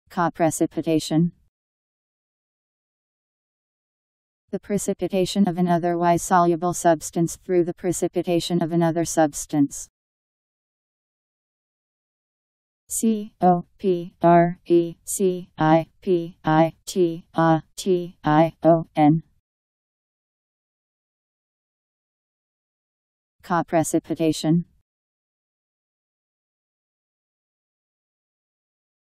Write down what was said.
Coprecipitation. The precipitation of an otherwise soluble substance through the precipitation of another substance. Coprecipitation. Coprecipitation.